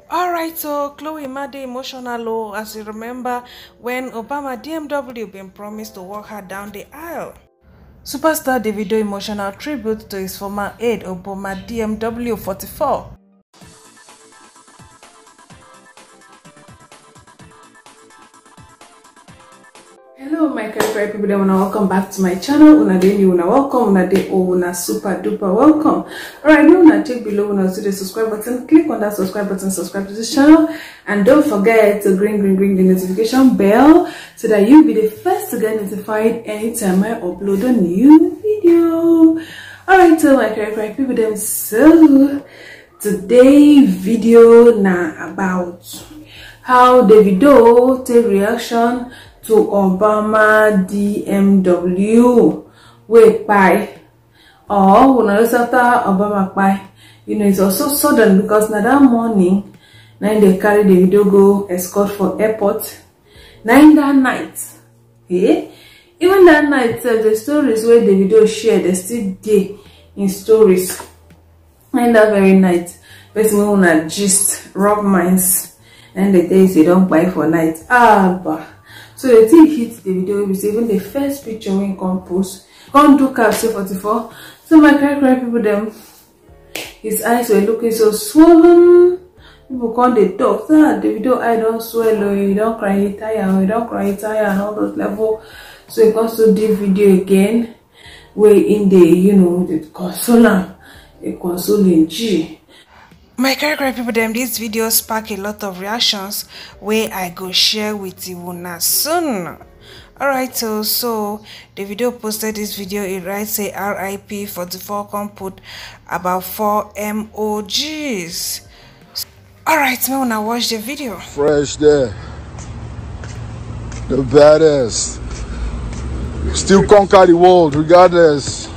Alright, so Chloe Made emotional as you remember when Obama DMW been promised to walk her down the aisle. Superstar Davido emotional tribute to his former aide Obama DMW 44. Hello my correct people, then welcome back to my channel. Una day new, una welcome, una day oh, una super duper welcome. Alright, now una check below, una see the subscribe button, click on that subscribe button, subscribe to this channel, and don't forget to ring the notification bell so that you'll be the first to get notified anytime I upload a new video. Alright, so my correct people, then so today video now about how Davido take reaction to Obama DMW wait by or when I after Obama by, you know, it's also sudden because now that morning now they carry the video go escort for airport. Now that night, yeah, even that night the stories where the video share they still day in stories. And that very night, person will not just rub minds and the days they don't buy for night. But so the thing hit the video, was even the first picture when come post, come do capsule 44. So my correct people them, his eyes were looking so swollen. People come they talk, the video eye don't swell, or you don't cry, you tire, or you don't cry, you tire, and all those level. So he comes to the video again, where in the, you know, the consoler, a consoling G. My correct people them, this video spark a lot of reactions where I go share with you now soon. Alright, so the video posted this video, it writes a RIP 44 come put about 4 emojis. Alright, now wanna watch the video. Fresh there. The baddest. Still conquer the world regardless.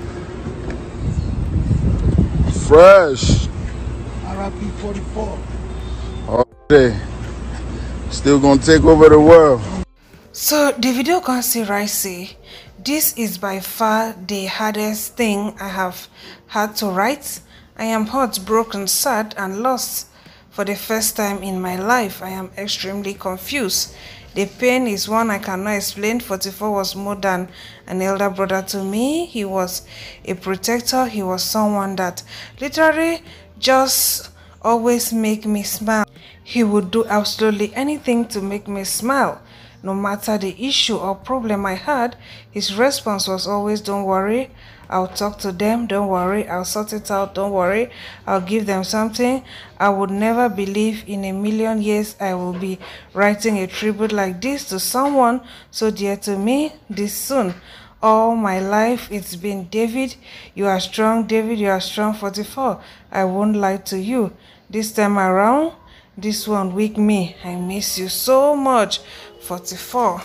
Fresh. RIP 44. Okay. Still gonna take over the world. So the video can see right say, this is by far the hardest thing I have had to write. I am heartbroken, sad and lost. For the first time in my life, I am extremely confused. The pain is one I cannot explain. 44 was more than an elder brother to me. He was a protector. He was someone that literally just always make me smile. He would do absolutely anything to make me smile. No matter the issue or problem I had, his response was always, don't worry, I'll talk to them, don't worry, I'll sort it out, don't worry, I'll give them something. I would never believe in a million years I will be writing a tribute like this to someone so dear to me this soon. All my life it's been, David, you are strong, David, you are strong, 44. I won't lie to you. This time around, this one weak me. I miss you so much, 44.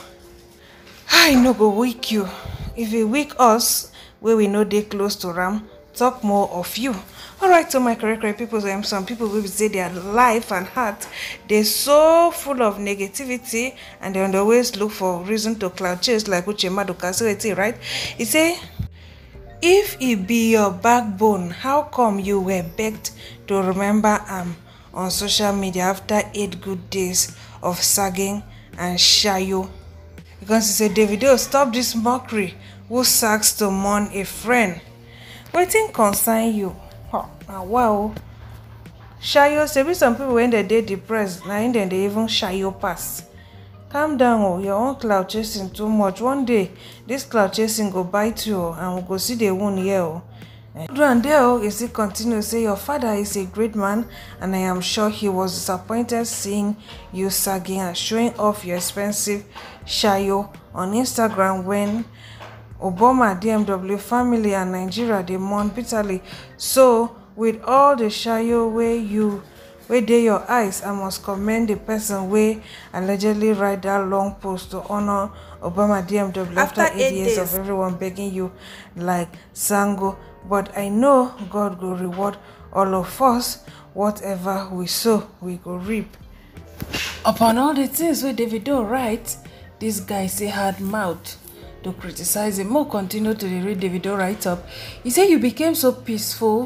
I no go weak you. If you weak us, where we know they close to Ram, talk more of you. Alright, so my correct people, some people will say their life and heart, they're so full of negativity and they always look for reason to cloud chase like Uche Maduka. So it's right. He say, if it be your backbone, how come you were begged to remember on social media after 8 good days of sagging and shayo? Because he said, Davido, stop this mockery. Who sags to mourn a friend? Waiting concern you. Wow. Shayo, say be some people when they depressed, now then they even shayo pass. Calm down, oh, your own cloud chasing too much. One day, this cloud chasing go bite you, and we'll go see the wound here. Oh. And there, is it continue say your father is a great man, and I am sure he was disappointed seeing you sagging and showing off your expensive shayo on Instagram when Obama DMW family and Nigeria they mourn bitterly. So with all the shayo where they your eyes, I must commend the person where allegedly write that long post to honor Obama DMW after 8 years of everyone begging you like Sango. But I know God will reward all of us. Whatever we sow, we go reap. Upon all the things where Davido write, this guy say hard mouth to criticize him. More continue to read Davido write up. He said you became so peaceful.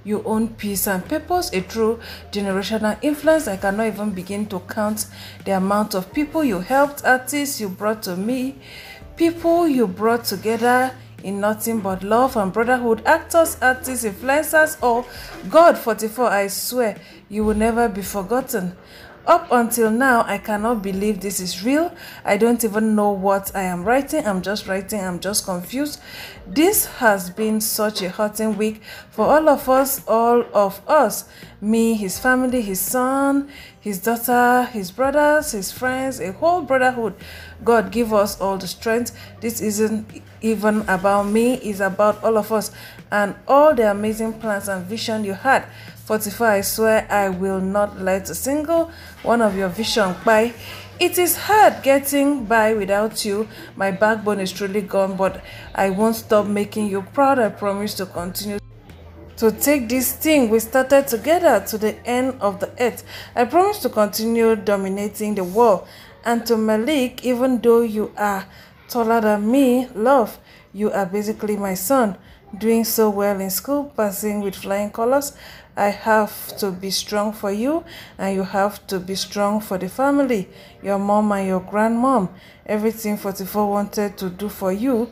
You own peace and purpose, a true generational influence. I cannot even begin to count the amount of people you helped, artists you brought to me, people you brought together in nothing but love and brotherhood, actors, artists, influencers, all. God, 44, I swear you will never be forgotten. Up until now, I cannot believe this is real. I don't even know what I am writing. I'm just writing. I'm just confused. This has been such a hurting week for all of us. Me, his family, his son, his daughter, his brothers, his friends, a whole brotherhood. God, give us all the strength. This isn't even about me. It's about all of us and all the amazing plans and vision you had. 44, I swear I will not let a single one of your vision by. It is hard getting by without you. My backbone is truly gone, but I won't stop making you proud. I promise to continue to take this thing we started together to the end of the earth. I promise to continue dominating the world. And to Malik, even though you are taller than me, love, you are basically my son. Doing so well in school, passing with flying colors. I have to be strong for you, and you have to be strong for the family, your mom and your grandmom. Everything 44 wanted to do for you,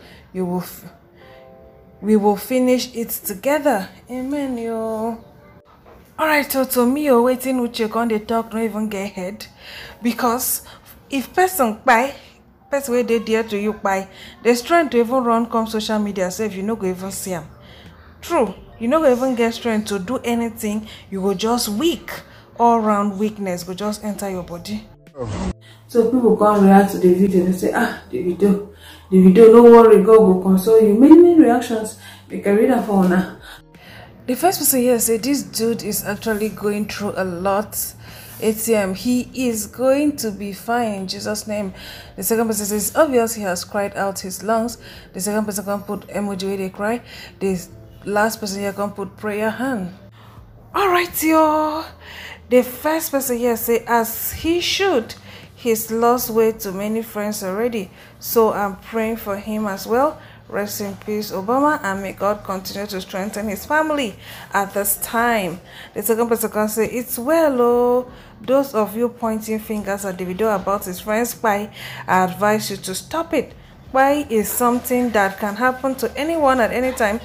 we will finish it together. Amen, yo. Alright, so to me, you're waiting with you on the talk, don't even get ahead. Because if person buy, person where they dear to you buy, they're trying to even run come social media, so if you no go even see them. True, you no go even get strength to do anything, you go just weak. All round weakness go just enter your body. So people come react to the video, they say, the video, no worry, God will console you. Many reactions, you can read that for now. The first person here say this dude is actually going through a lot. ATM, he is going to be fine in Jesus' name. The second person says it's obvious he has cried out his lungs. The second person can put emoji where they cry. The last person here can put prayer hand. Alright, yo. The first person here say as he should. He's lost way to many friends already, so I'm praying for him as well. Rest in peace, Obama, and may God continue to strengthen his family at this time. The second person can say, it's well, oh. Those of you pointing fingers at the video about his friend's spy, I advise you to stop it. Spy is something that can happen to anyone at any time.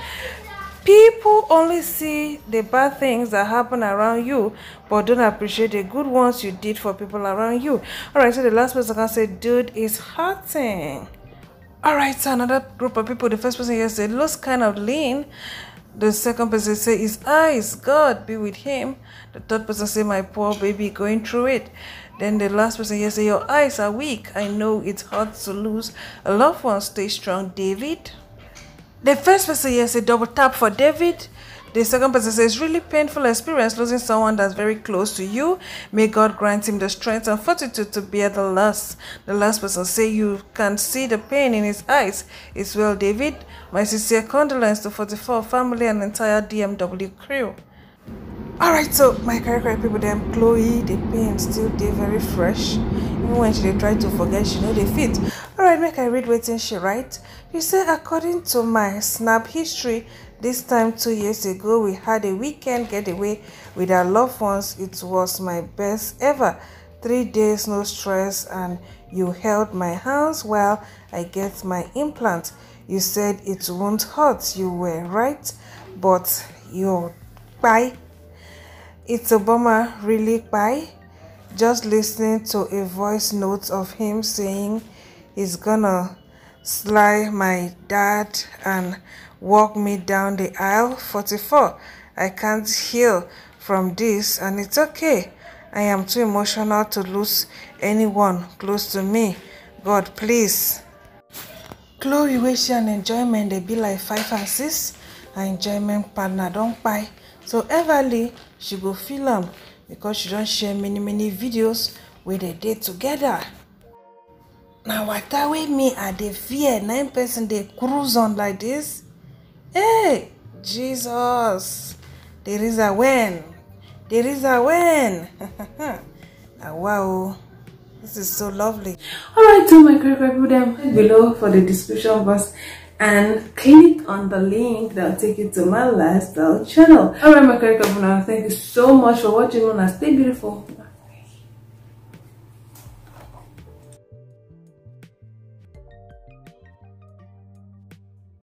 People only see the bad things that happen around you, but don't appreciate the good ones you did for people around you. Alright, so the last person can say, dude is hurting. Alright, so another group of people, the first person here said, looks kind of lean. The second person say, his eyes, God be with him. The third person say, my poor baby going through it. Then the last person here say, your eyes are weak. I know it's hard to lose a loved one. Stay strong, David. The first person here say, double tap for David. The second person says, it's really painful experience losing someone that's very close to you. May God grant him the strength and fortitude to bear the loss. The last person say, you can see the pain in his eyes. It's well, David. My sincere condolence to 44 family and entire DMW crew. Alright, so my correct people, them Chloe, the pain still they very fresh. Even when she try to forget, she know they fit. Alright, make I read what she write. You say, according to my snap history, this time 2 years ago, we had a weekend getaway with our loved ones. It was my best ever. 3 days, no stress, and you held my hands while I get my implant. You said it won't hurt. You were right, but you're bye. It's Obama really bye. Just listening to a voice note of him saying he's gonna slide my dad and walk me down the aisle. 44. I can't heal from this, and it's okay. I am too emotional to lose anyone close to me. God, please. Chloe, wish and enjoyment, they be like 5 and 6. Her enjoyment partner don't buy. So Everly, she go feel them because she don't share many videos where they did together. Now what that way me at the fear 9 person they cruise on like this. Hey, Jesus, there is a win. There is a win. Wow, this is so lovely. Alright, so my correct people, them below for the description box and click on the link that will take you to my lifestyle channel. Alright, my curry couple, now thank you so much for watching. Stay beautiful.